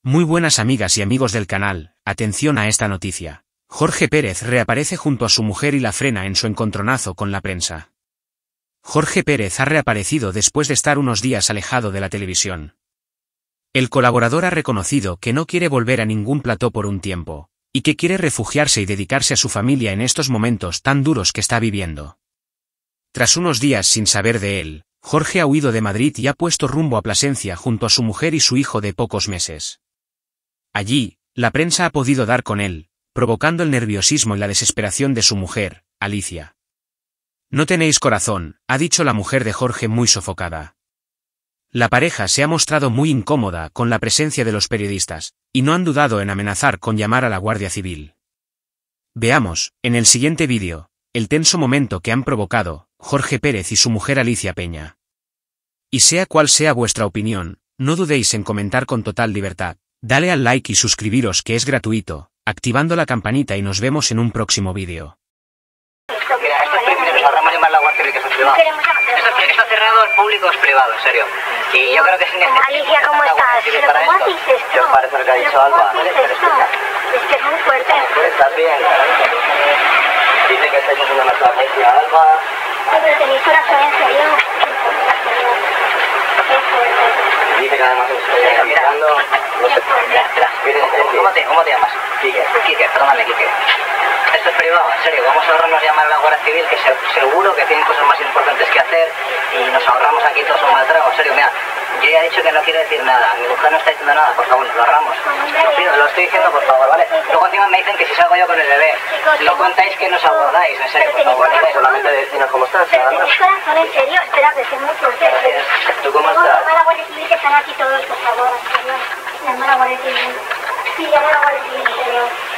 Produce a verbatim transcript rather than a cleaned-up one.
Muy buenas amigas y amigos del canal, atención a esta noticia. Jorge Pérez reaparece junto a su mujer y la frena en su encontronazo con la prensa. Jorge Pérez ha reaparecido después de estar unos días alejado de la televisión. El colaborador ha reconocido que no quiere volver a ningún plató por un tiempo, y que quiere refugiarse y dedicarse a su familia en estos momentos tan duros que está viviendo. Tras unos días sin saber de él, Jorge ha huido de Madrid y ha puesto rumbo a Plasencia junto a su mujer y su hijo de pocos meses. Allí, la prensa ha podido dar con él, provocando el nerviosismo y la desesperación de su mujer, Alicia. No tenéis corazón, ha dicho la mujer de Jorge muy sofocada. La pareja se ha mostrado muy incómoda con la presencia de los periodistas, y no han dudado en amenazar con llamar a la Guardia Civil. Veamos, en el siguiente vídeo, el tenso momento que han provocado Jorge Pérez y su mujer Alicia Peña. Y sea cual sea vuestra opinión, no dudéis en comentar con total libertad. Dale al like y suscribiros, que es gratuito, activando la campanita, y nos vemos en un próximo vídeo. Mira, estos primeros nos ahorramos llamar a la Guardia Civil, que eso es privado. Esto está cerrado, el público es privado, en serio. Y yo creo que es innecesario. Alicia, ¿cómo estás? ¿Cómo haces esto? ¿Qué os parece lo que ha dicho Alba? ¿Cómo haces esto? Es que es muy fuerte. ¿Estás bien? Dice que estáis haciendo una estrategia, Alba. Pero tenéis corazón, en serio. Qué fuerte. Dice que además os estáis mirando. No sé, espera, espera. ¿Cómo te, ¿Cómo te llamas? Quique. Quique, perdóname, Quique. Esto es privado, en serio. Vamos a ahorrarnos llamar a la Guardia Civil, que se, seguro que tienen cosas más importantes que hacer, y nos ahorramos aquí todos un mal trago. En serio, mira, yo ya he dicho que no quiero decir nada. Mi mujer no está diciendo nada, por favor, nos lo ahorramos. Lo pido, lo estoy diciendo, por favor, ¿vale? Luego encima me dicen que si salgo yo con el bebé, no contáis que nos abordáis, en serio, por favor. Solamente decirnos cómo estás. Pero tenéis corazón, en serio. Espera, que es muy fuerte. ¿Tú cómo estás? Llama a la Guardia Civil, que están aquí todos, por favor, en serio. Llama a la Guardia Civil. Sí, llama a la Guardia Civil, en serio.